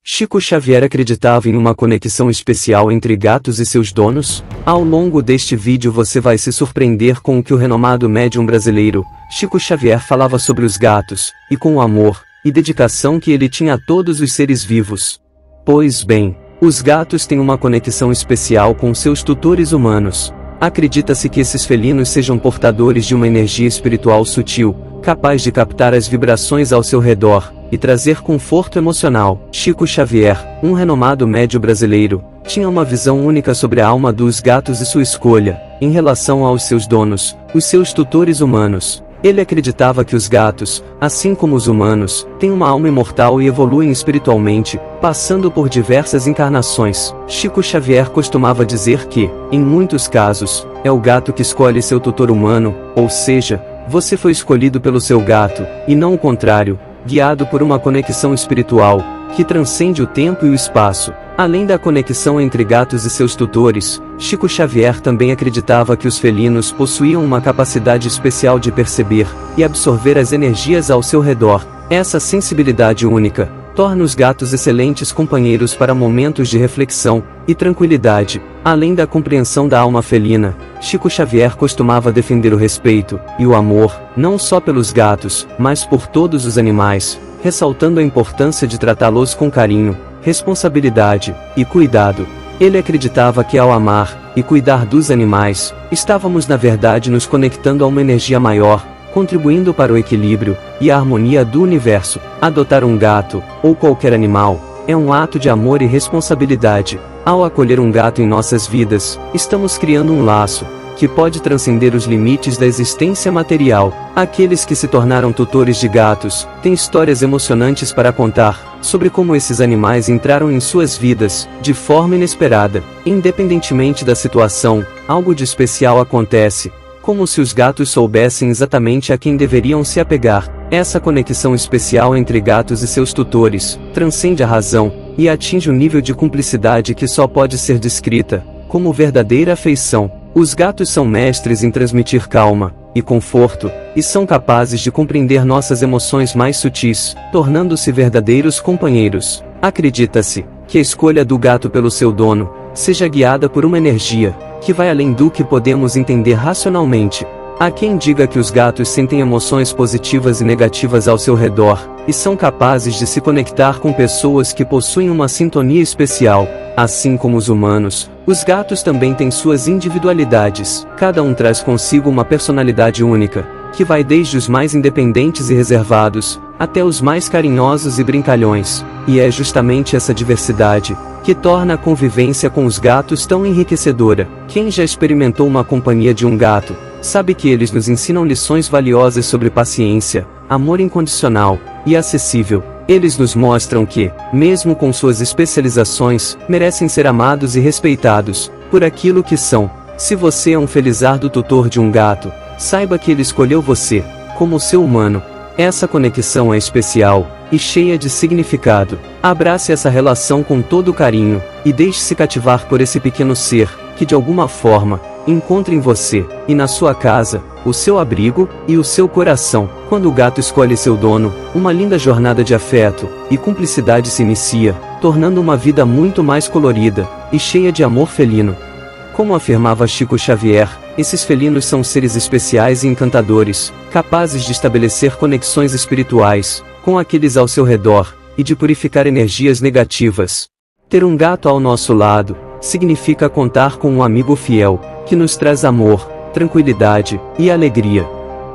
Chico Xavier acreditava em uma conexão especial entre gatos e seus donos? Ao longo deste vídeo você vai se surpreender com o que o renomado médium brasileiro, Chico Xavier, falava sobre os gatos, e com o amor e dedicação que ele tinha a todos os seres vivos. Pois bem, os gatos têm uma conexão especial com seus tutores humanos. Acredita-se que esses felinos sejam portadores de uma energia espiritual sutil, capaz de captar as vibrações ao seu redor e trazer conforto emocional. Chico Xavier, um renomado médium brasileiro, tinha uma visão única sobre a alma dos gatos e sua escolha, em relação aos seus donos, os seus tutores humanos. Ele acreditava que os gatos, assim como os humanos, têm uma alma imortal e evoluem espiritualmente, passando por diversas encarnações. Chico Xavier costumava dizer que, em muitos casos, é o gato que escolhe seu tutor humano, ou seja, você foi escolhido pelo seu gato, e não o contrário, guiado por uma conexão espiritual, que transcende o tempo e o espaço. Além da conexão entre gatos e seus tutores, Chico Xavier também acreditava que os felinos possuíam uma capacidade especial de perceber e absorver as energias ao seu redor. Essa sensibilidade única torna os gatos excelentes companheiros para momentos de reflexão e tranquilidade. Além da compreensão da alma felina, Chico Xavier costumava defender o respeito e o amor, não só pelos gatos, mas por todos os animais, ressaltando a importância de tratá-los com carinho, responsabilidade e cuidado. Ele acreditava que ao amar e cuidar dos animais, estávamos na verdade nos conectando a uma energia maior, contribuindo para o equilíbrio e a harmonia do universo. Adotar um gato, ou qualquer animal, é um ato de amor e responsabilidade. Ao acolher um gato em nossas vidas, estamos criando um laço que pode transcender os limites da existência material. Aqueles que se tornaram tutores de gatos têm histórias emocionantes para contar sobre como esses animais entraram em suas vidas de forma inesperada. Independentemente da situação, algo de especial acontece, como se os gatos soubessem exatamente a quem deveriam se apegar. Essa conexão especial entre gatos e seus tutores transcende a razão e atinge um nível de cumplicidade que só pode ser descrita como verdadeira afeição. Os gatos são mestres em transmitir calma e conforto, e são capazes de compreender nossas emoções mais sutis, tornando-se verdadeiros companheiros. Acredita-se que a escolha do gato pelo seu dono seja guiada por uma energia que vai além do que podemos entender racionalmente. Há quem diga que os gatos sentem emoções positivas e negativas ao seu redor, e são capazes de se conectar com pessoas que possuem uma sintonia especial. Assim como os humanos, os gatos também têm suas individualidades. Cada um traz consigo uma personalidade única, que vai desde os mais independentes e reservados, até os mais carinhosos e brincalhões. E é justamente essa diversidade que torna a convivência com os gatos tão enriquecedora. Quem já experimentou uma companhia de um gato, sabe que eles nos ensinam lições valiosas sobre paciência, amor incondicional e acessível. Eles nos mostram que, mesmo com suas especializações, merecem ser amados e respeitados por aquilo que são. Se você é um felizardo tutor de um gato, saiba que ele escolheu você como seu humano. Essa conexão é especial e cheia de significado. Abrace essa relação com todo carinho e deixe-se cativar por esse pequeno ser que de alguma forma encontra em você e na sua casa o seu abrigo e o seu coração. Quando o gato escolhe seu dono, uma linda jornada de afeto e cumplicidade se inicia, tornando uma vida muito mais colorida e cheia de amor felino. Como afirmava Chico Xavier, esses felinos são seres especiais e encantadores, capazes de estabelecer conexões espirituais com aqueles ao seu redor e de purificar energias negativas. Ter um gato ao nosso lado significa contar com um amigo fiel, que nos traz amor, tranquilidade e alegria.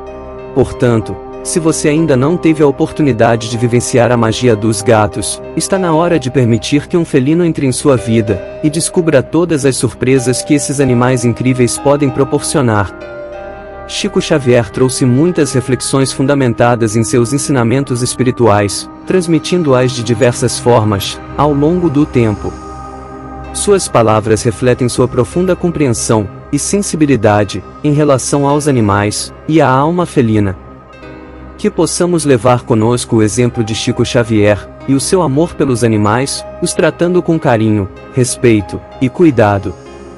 Portanto, se você ainda não teve a oportunidade de vivenciar a magia dos gatos, está na hora de permitir que um felino entre em sua vida e descubra todas as surpresas que esses animais incríveis podem proporcionar. Chico Xavier trouxe muitas reflexões fundamentadas em seus ensinamentos espirituais, transmitindo-as de diversas formas, ao longo do tempo. Suas palavras refletem sua profunda compreensão e sensibilidade em relação aos animais e à alma felina. Que possamos levar conosco o exemplo de Chico Xavier e o seu amor pelos animais, os tratando com carinho, respeito e cuidado.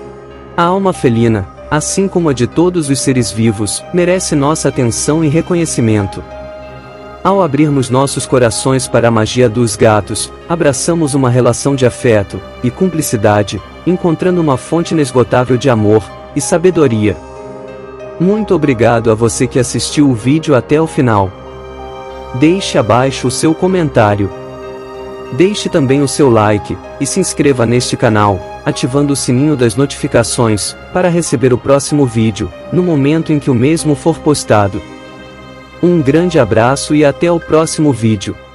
A alma felina, assim como a de todos os seres vivos, merece nossa atenção e reconhecimento. Ao abrirmos nossos corações para a magia dos gatos, abraçamos uma relação de afeto e cumplicidade, encontrando uma fonte inesgotável de amor e sabedoria. Muito obrigado a você que assistiu o vídeo até o final. Deixe abaixo o seu comentário. Deixe também o seu like, e se inscreva neste canal, ativando o sininho das notificações, para receber o próximo vídeo, no momento em que o mesmo for postado. Um grande abraço e até o próximo vídeo.